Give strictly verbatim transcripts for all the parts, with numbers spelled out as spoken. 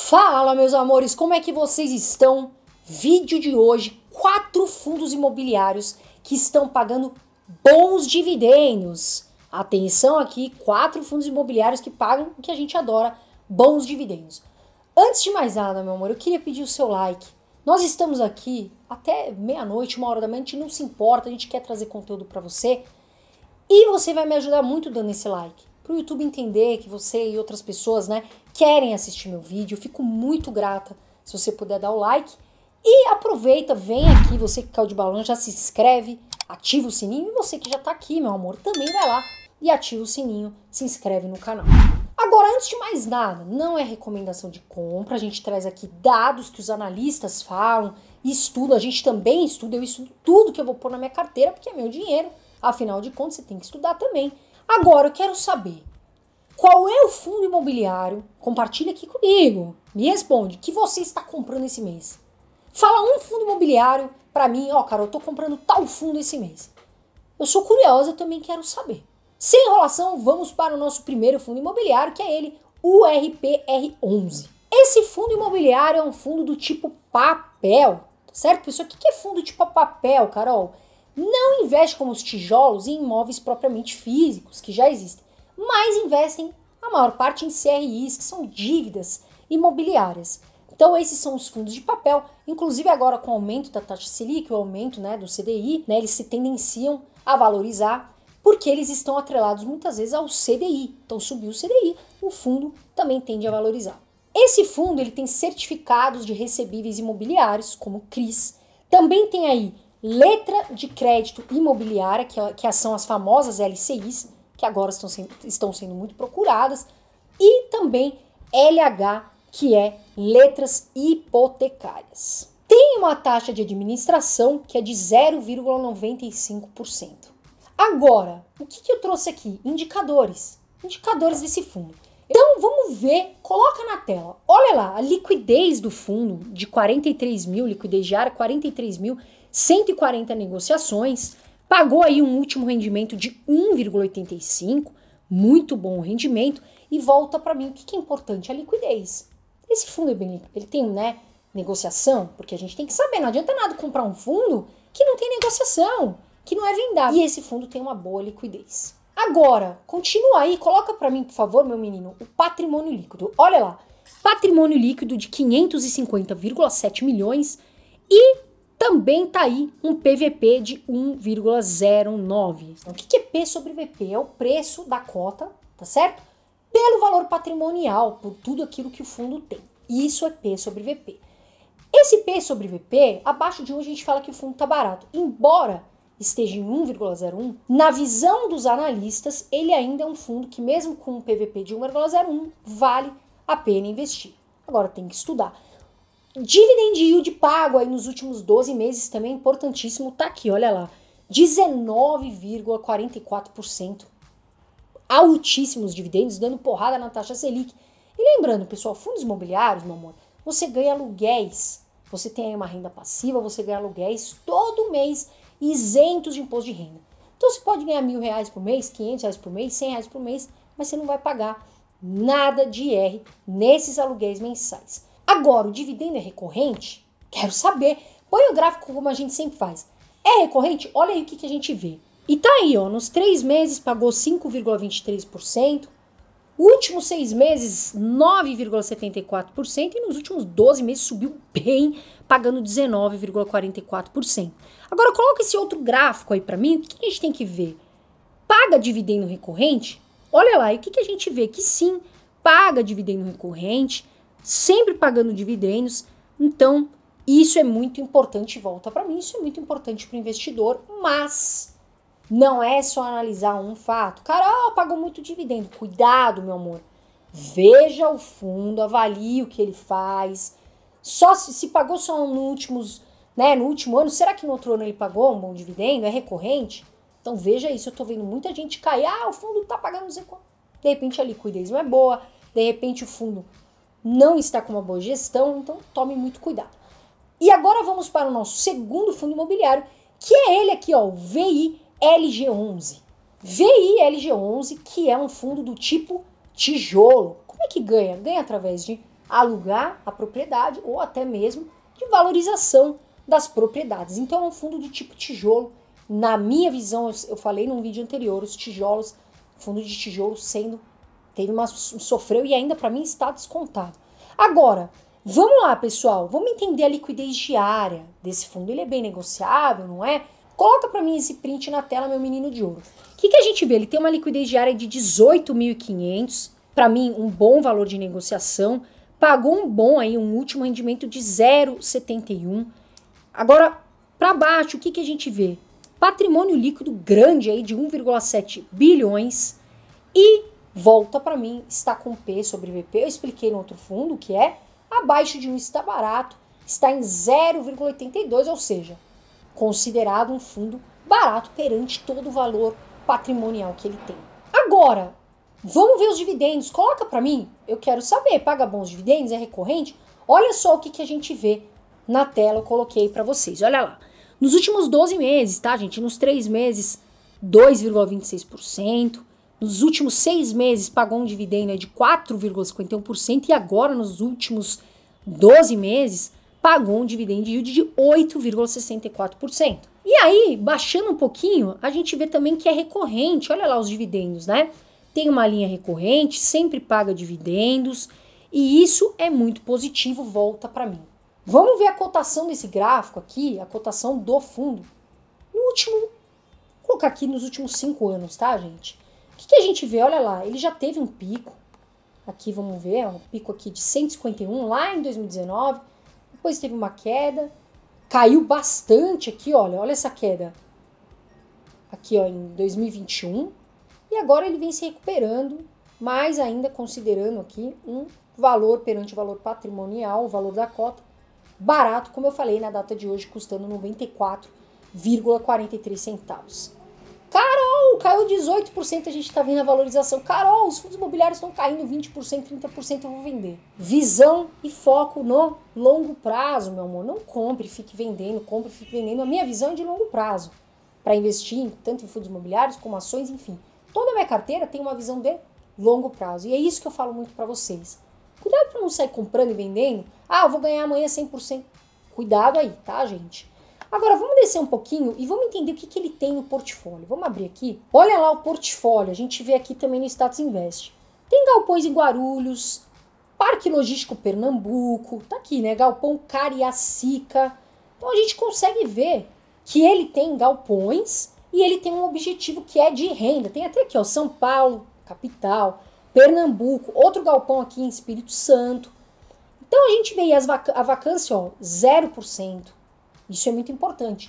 Fala, meus amores, como é que vocês estão? Vídeo de hoje, quatro fundos imobiliários que estão pagando bons dividendos. Atenção aqui, quatro fundos imobiliários que pagam o que a gente adora, bons dividendos. Antes de mais nada, meu amor, eu queria pedir o seu like. Nós estamos aqui até meia-noite, uma hora da manhã, a gente não se importa, a gente quer trazer conteúdo para você. E você vai me ajudar muito dando esse like, para o YouTube entender que você e outras pessoas, né, querem assistir meu vídeo. Eu fico muito grata se você puder dar o like. E aproveita, vem aqui, você que caiu de balão, já se inscreve, ativa o sininho. E você que já tá aqui, meu amor, também vai lá e ativa o sininho, se inscreve no canal. Agora, antes de mais nada, não é recomendação de compra, a gente traz aqui dados que os analistas falam, estuda, a gente também estuda, eu estudo tudo que eu vou pôr na minha carteira, porque é meu dinheiro, afinal de contas você tem que estudar também. Agora, eu quero saber, qual é o fundo imobiliário, compartilha aqui comigo, me responde, que você está comprando esse mês? Fala um fundo imobiliário pra mim, ó, cara, eu tô comprando tal fundo esse mês. Eu sou curiosa, eu também quero saber. Sem enrolação, vamos para o nosso primeiro fundo imobiliário, que é ele, o R P R onze. Esse fundo imobiliário é um fundo do tipo papel, certo, pessoal? O que é fundo tipo papel, Carol? Não investe como os tijolos em imóveis propriamente físicos, que já existem, mas investem a maior parte em C R Is, que são dívidas imobiliárias. Então esses são os fundos de papel, inclusive agora com o aumento da taxa Selic, o aumento, né, do C D I, né, eles se tendenciam a valorizar, porque eles estão atrelados muitas vezes ao C D I. Então subiu o C D I, o fundo também tende a valorizar. Esse fundo ele tem certificados de recebíveis imobiliários, como C R I s, também tem aí letra de crédito imobiliária, que, que são as famosas L C Is, que agora estão sendo, estão sendo muito procuradas, e também L H, que é letras hipotecárias. Tem uma taxa de administração que é de zero vírgula noventa e cinco por cento. Agora, o que, que eu trouxe aqui? Indicadores. Indicadores desse fundo. Então, vamos ver, coloca na tela. Olha lá, a liquidez do fundo de quarenta e três mil, liquidez diária, quarenta e três mil cento e quarenta negociações, pagou aí um último rendimento de um vírgula oitenta e cinco, muito bom rendimento, e volta para mim o que, que é importante, a liquidez. Esse fundo é bem líquido, ele tem, né, negociação, porque a gente tem que saber, não adianta nada comprar um fundo que não tem negociação, que não é vendável. E esse fundo tem uma boa liquidez. Agora, continua aí, coloca para mim, por favor, meu menino, o patrimônio líquido. Olha lá, patrimônio líquido de quinhentos e cinquenta vírgula sete milhões e também tá aí um P V P de um vírgula zero nove. Então, o que é P sobre V P? É o preço da cota, tá certo? Pelo valor patrimonial, por tudo aquilo que o fundo tem. Isso é P sobre V P. Esse P sobre V P, abaixo de um a gente fala que o fundo tá barato. Embora esteja em um vírgula zero um, na visão dos analistas, ele ainda é um fundo que mesmo com um P V P de um vírgula zero um, vale a pena investir. Agora tem que estudar. Dividend yield pago aí nos últimos doze meses também é importantíssimo, tá aqui, olha lá, dezenove vírgula quarenta e quatro por cento. Altíssimos dividendos, dando porrada na taxa Selic. E lembrando, pessoal, fundos imobiliários, meu amor, você ganha aluguéis, você tem aí uma renda passiva, você ganha aluguéis todo mês, isentos de imposto de renda. Então você pode ganhar mil reais por mês, quinhentos reais por mês, cem reais por mês, mas você não vai pagar nada de I R nesses aluguéis mensais. Agora, o dividendo é recorrente? Quero saber. Põe o gráfico como a gente sempre faz. É recorrente? Olha aí o que, que a gente vê. E tá aí, ó, nos três meses pagou cinco vírgula vinte e três por cento, últimos seis meses nove vírgula setenta e quatro por cento e nos últimos doze meses subiu bem, pagando dezenove vírgula quarenta e quatro por cento. Agora coloca esse outro gráfico aí pra mim, o que, que a gente tem que ver? Paga dividendo recorrente? Olha lá, e o que, que a gente vê? Que sim, paga dividendo recorrente, sempre pagando dividendos, então isso é muito importante, volta para mim, isso é muito importante para o investidor, mas não é só analisar um fato. Carol, pagou muito dividendo, cuidado, meu amor, veja o fundo, avalie o que ele faz, só se, se pagou só no, últimos, né, no último ano, será que no outro ano ele pagou um bom dividendo, é recorrente? Então veja isso, eu tô vendo muita gente cair, ah, o fundo tá pagando não sei quanto, de repente a liquidez não é boa, de repente o fundo não está com uma boa gestão, então tome muito cuidado. E agora vamos para o nosso segundo fundo imobiliário, que é ele aqui, ó, o V I L G onze. V I L G onze, que é um fundo do tipo tijolo. Como é que ganha? Ganha através de alugar a propriedade ou até mesmo de valorização das propriedades. Então é um fundo do tipo tijolo. Na minha visão, eu falei num vídeo anterior, os tijolos, fundo de tijolo sendo, teve uma, sofreu e ainda para mim está descontado. Agora, vamos lá, pessoal, vamos entender a liquidez diária desse fundo. Ele é bem negociável, não é? Coloca para mim esse print na tela, meu menino de ouro. O que, que a gente vê? Ele tem uma liquidez diária de dezoito mil e quinhentos, para mim um bom valor de negociação, pagou um bom aí, um último rendimento de zero vírgula setenta e um. Agora, para baixo, o que, que a gente vê? Patrimônio líquido grande aí de um vírgula sete bilhões e volta para mim, está com P sobre V P, eu expliquei no outro fundo que é abaixo de um está barato, está em zero vírgula oitenta e dois, ou seja, considerado um fundo barato perante todo o valor patrimonial que ele tem. Agora, vamos ver os dividendos, coloca para mim, eu quero saber, paga bons dividendos, é recorrente? Olha só o que, que a gente vê na tela, eu coloquei para vocês, olha lá. Nos últimos doze meses, tá, gente? Nos três meses, dois vírgula vinte e seis por cento. Nos últimos seis meses, pagou um dividendo de quatro vírgula cinquenta e um por cento. E agora, nos últimos doze meses, pagou um dividend yield de oito vírgula sessenta e quatro por cento. E aí, baixando um pouquinho, a gente vê também que é recorrente. Olha lá os dividendos, né? Tem uma linha recorrente, sempre paga dividendos. E isso é muito positivo, volta para mim. Vamos ver a cotação desse gráfico aqui, a cotação do fundo. No último, vou colocar aqui nos últimos cinco anos, tá, gente? O que, que a gente vê? Olha lá, ele já teve um pico. Aqui, vamos ver, um pico aqui de cento e cinquenta e um lá em dois mil e dezenove. Depois teve uma queda. Caiu bastante aqui, olha, olha essa queda. Aqui, ó, em dois mil e vinte e um. E agora ele vem se recuperando, mas ainda considerando aqui um valor perante o valor patrimonial, o valor da cota, barato, como eu falei, na data de hoje, custando noventa e quatro vírgula quarenta e três centavos. Carol, caiu dezoito por cento, a gente tá vendo a valorização. Carol, os fundos imobiliários estão caindo vinte por cento, trinta por cento, eu vou vender. Visão e foco no longo prazo, meu amor. Não compre, fique vendendo, compre, fique vendendo. A minha visão é de longo prazo, para investir tanto em fundos imobiliários como ações, enfim. Toda a minha carteira tem uma visão de longo prazo. E é isso que eu falo muito para vocês. Cuidado para não sair comprando e vendendo. Ah, eu vou ganhar amanhã cem por cento. Cuidado aí, tá, gente? Agora, vamos descer um pouquinho e vamos entender o que, que ele tem no portfólio. Vamos abrir aqui. Olha lá o portfólio. A gente vê aqui também no Status Invest. Tem galpões em Guarulhos, Parque Logístico Pernambuco. Tá aqui, né? Galpão Cariacica. Então, a gente consegue ver que ele tem galpões e ele tem um objetivo que é de renda. Tem até aqui, ó, São Paulo, capital, Pernambuco, outro galpão aqui em Espírito Santo. Então a gente vê aí as vac a vacância, ó, zero por cento. Isso é muito importante.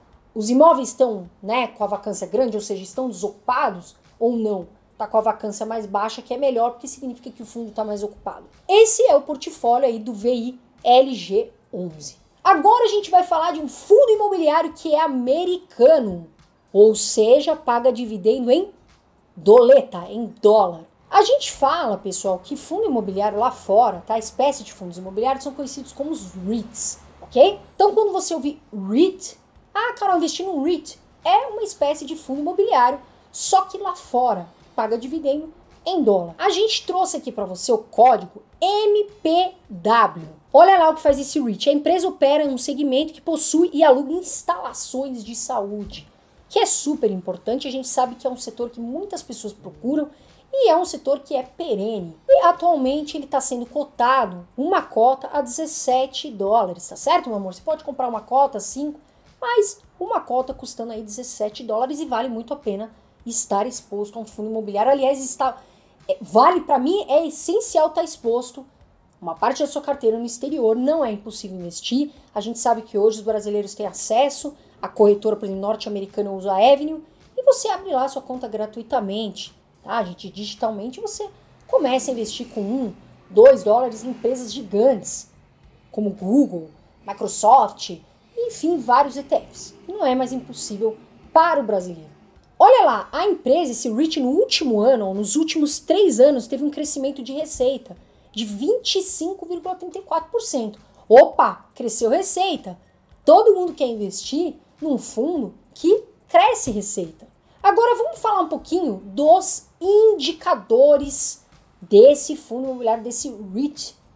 Os imóveis estão, né, com a vacância grande, ou seja, estão desocupados ou não? Tá com a vacância mais baixa, que é melhor, porque significa que o fundo está mais ocupado. Esse é o portfólio aí do V I L G onze. Agora a gente vai falar de um fundo imobiliário que é americano, ou seja, paga dividendo em doleta, em dólar. A gente fala, pessoal, que fundo imobiliário lá fora, tá? A espécie de fundos imobiliários são conhecidos como os REITs, ok? Então, quando você ouvir REIT, ah, Carol, investir num REIT é uma espécie de fundo imobiliário, só que lá fora paga dividendo em dólar. A gente trouxe aqui para você o código M P W. Olha lá o que faz esse REIT. A empresa opera em um segmento que possui e aluga instalações de saúde, que é super importante. A gente sabe que é um setor que muitas pessoas procuram e é um setor que é perene. E atualmente ele está sendo cotado, uma cota a dezessete dólares, tá certo, meu amor? Você pode comprar uma cota, cinco, mas uma cota custando aí dezessete dólares e vale muito a pena estar exposto a um fundo imobiliário. Aliás, está, é, vale para mim, é essencial estar exposto uma parte da sua carteira no exterior, não é impossível investir. A gente sabe que hoje os brasileiros têm acesso à corretora, por exemplo, norte-americana usa a Avenue, e você abre lá sua conta gratuitamente. Tá, gente, digitalmente você começa a investir com um, dois dólares em empresas gigantes, como Google, Microsoft, enfim, vários E T Fs. Não é mais impossível para o brasileiro. Olha lá, a empresa, esse REIT, no último ano, ou nos últimos três anos, teve um crescimento de receita de vinte e cinco vírgula trinta e quatro por cento. Opa, cresceu receita. Todo mundo quer investir num fundo que cresce receita. Agora vamos falar um pouquinho dos indicadores desse fundo imobiliário, desse REIT.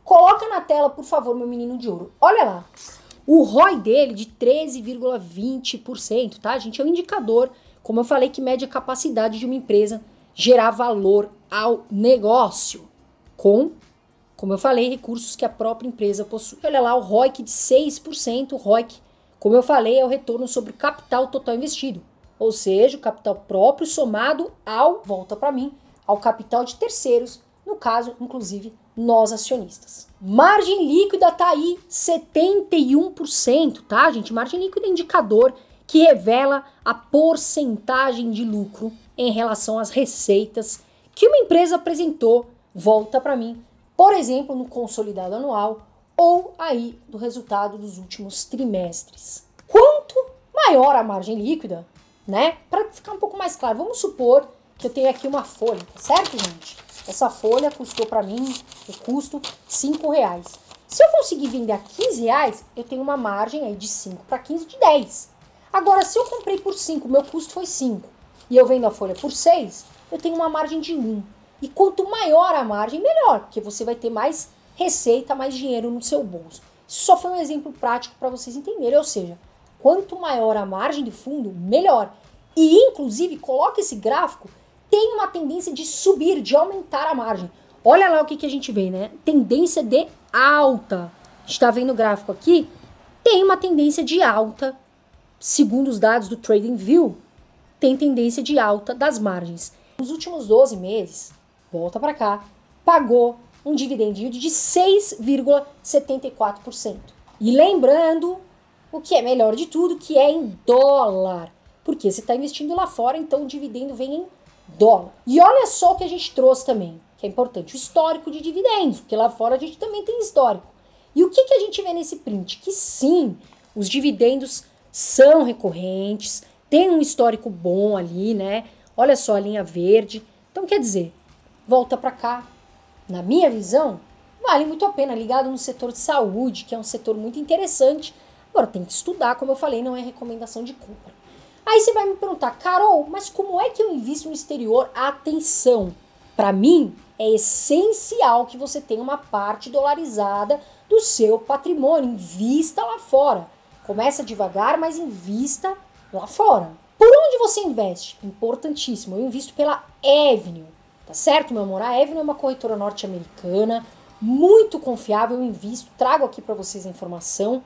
Coloca na tela, por favor, meu menino de ouro. Olha lá. O R O I dele de treze vírgula vinte por cento, tá, gente? É um indicador, como eu falei, que mede a capacidade de uma empresa gerar valor ao negócio com, como eu falei, recursos que a própria empresa possui. Olha lá, o R O I C de seis por cento, o R O I C, como eu falei, é o retorno sobre o capital total investido. Ou seja, o capital próprio somado ao, volta para mim, ao capital de terceiros, no caso, inclusive, nós acionistas. Margem líquida tá aí, setenta e um por cento, tá, gente? Margem líquida é indicador que revela a porcentagem de lucro em relação às receitas que uma empresa apresentou, volta para mim, por exemplo, no consolidado anual ou aí do resultado dos últimos trimestres. Quanto maior a margem líquida, né? Para ficar um pouco mais claro, vamos supor que eu tenho aqui uma folha, tá certo, gente? Essa folha custou para mim, o custo, cinco reais. Se eu conseguir vender a quinze reais, eu tenho uma margem aí de cinco para quinze de dez. Agora, se eu comprei por cinco, meu custo foi cinco, e eu vendo a folha por seis, eu tenho uma margem de um. E quanto maior a margem, melhor, porque você vai ter mais receita, mais dinheiro no seu bolso. Isso só foi um exemplo prático para vocês entenderem, ou seja, quanto maior a margem de fundo, melhor. E, inclusive, coloca esse gráfico, tem uma tendência de subir, de aumentar a margem. Olha lá o que, que a gente vê, né? Tendência de alta. A gente está vendo o gráfico aqui, tem uma tendência de alta, segundo os dados do TradingView, tem tendência de alta das margens. Nos últimos doze meses, volta para cá, pagou um dividend yield de seis vírgula setenta e quatro por cento. E lembrando, o que é melhor de tudo, que é em dólar. Porque você está investindo lá fora, então o dividendo vem em dólar. E olha só o que a gente trouxe também, que é importante, o histórico de dividendos, porque lá fora a gente também tem histórico. E o que, que a gente vê nesse print? Que sim, os dividendos são recorrentes, tem um histórico bom ali, né? Olha só a linha verde. Então, quer dizer, volta para cá. Na minha visão, vale muito a pena, ligado no setor de saúde, que é um setor muito interessante. Agora, tem que estudar, como eu falei, não é recomendação de compra. Aí você vai me perguntar, Carol, mas como é que eu invisto no exterior? Atenção, para mim é essencial que você tenha uma parte dolarizada do seu patrimônio, invista lá fora. Começa devagar, mas invista lá fora. Por onde você investe? Importantíssimo, eu invisto pela Avenue, tá certo, meu amor? A Avenue é uma corretora norte-americana, muito confiável, eu invisto, trago aqui para vocês a informação.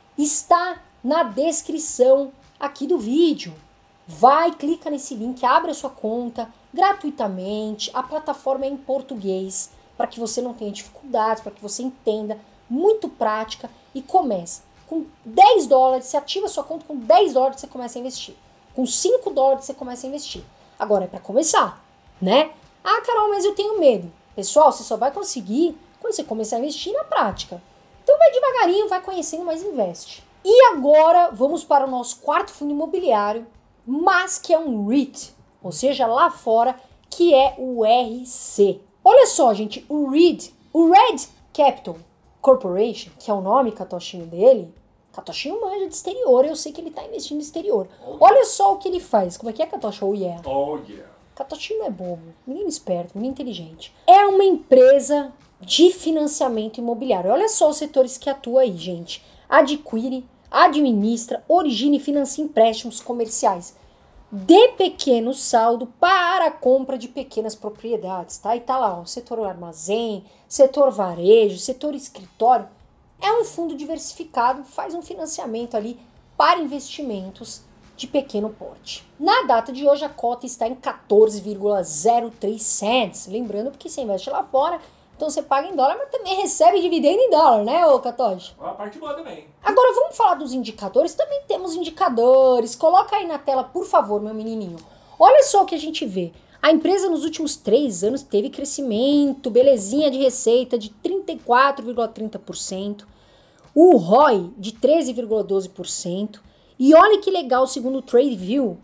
Está na descrição aqui do vídeo. Vai, clica nesse link, abre a sua conta gratuitamente. A plataforma é em português, para que você não tenha dificuldades, para que você entenda, muito prática e comece. Com dez dólares, você ativa a sua conta, com dez dólares você começa a investir. Com cinco dólares você começa a investir. Agora é para começar, né? Ah, Carol, mas eu tenho medo. Pessoal, você só vai conseguir quando você começar a investir na prática. Então vai devagarinho, vai conhecendo, mas investe. E agora vamos para o nosso quarto fundo imobiliário, mas que é um REIT, ou seja, lá fora, que é o R C. Olha só, gente, o REIT, o Red Capital Corporation, que é o nome catochinho dele, catochinho manja de exterior, eu sei que ele está investindo no exterior. Olha só o que ele faz. Como é que é, Catocha? Oh yeah. Oh yeah. Catochinho é bobo, menino esperto, menino inteligente. É uma empresa de financiamento imobiliário. Olha só os setores que atua aí, gente. Adquire, administra, origina e financia empréstimos comerciais de pequeno saldo para a compra de pequenas propriedades, tá? E tá lá, ó, setor armazém, setor varejo, setor escritório. É um fundo diversificado, faz um financiamento ali para investimentos de pequeno porte. Na data de hoje, a cota está em quatorze vírgula zero três cents. Lembrando que você investe lá fora, então você paga em dólar, mas também recebe dividendo em dólar, né, ô Catoche? A parte boa também. Agora vamos falar dos indicadores? Também temos indicadores. Coloca aí na tela, por favor, meu menininho. Olha só o que a gente vê. A empresa nos últimos três anos teve crescimento, belezinha de receita de trinta e quatro vírgula trinta por cento. O R O I de treze vírgula doze por cento. E olha que legal, segundo o TradingView,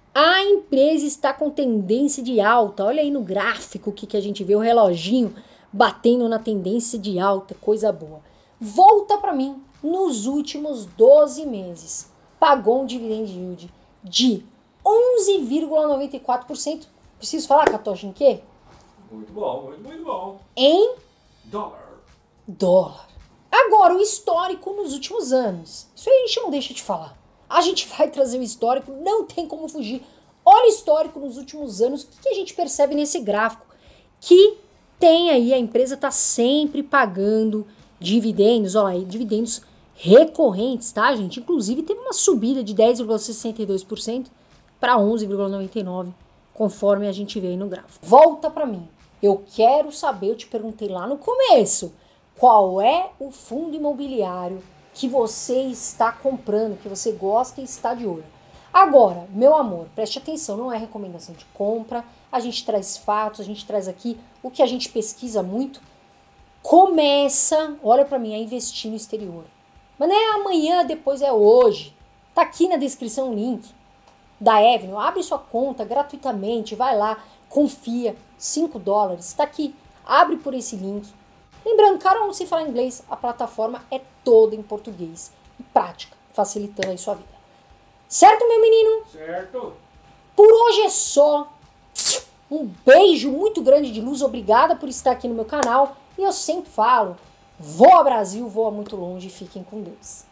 a empresa está com tendência de alta. Olha aí no gráfico o que, que a gente vê, o reloginho batendo na tendência de alta, coisa boa. Volta para mim, nos últimos doze meses, pagou um dividend yield de onze vírgula noventa e quatro por cento. Preciso falar, Catocha, em quê? Muito bom, muito, muito bom. Em Dólar. dólar. Agora, o histórico nos últimos anos. Isso aí a gente não deixa de falar. A gente vai trazer o histórico, não tem como fugir. Olha o histórico nos últimos anos, o que a gente percebe nesse gráfico? Que tem aí, a empresa está sempre pagando dividendos, olha aí, dividendos recorrentes, tá, gente? Inclusive teve uma subida de dez vírgula sessenta e dois por cento para onze vírgula noventa e nove por cento, conforme a gente vê aí no gráfico. Volta para mim. Eu quero saber, eu te perguntei lá no começo, qual é o fundo imobiliário que você está comprando, que você gosta e está de olho. Agora, meu amor, preste atenção, não é recomendação de compra, a gente traz fatos, a gente traz aqui o que a gente pesquisa muito. Começa, olha para mim, a investir no exterior. Mas não é amanhã, depois é hoje. Tá aqui na descrição o link da Avenue. Abre sua conta gratuitamente, vai lá, confia, cinco dólares, tá aqui. Abre por esse link. Lembrando, cara, eu não sei falar inglês, a plataforma é toda em português e prática, facilitando aí sua vida. Certo, meu menino? Certo. Por hoje é só. Um beijo muito grande de luz, obrigada por estar aqui no meu canal. E eu sempre falo, voa Brasil, voa muito longe, fiquem com Deus.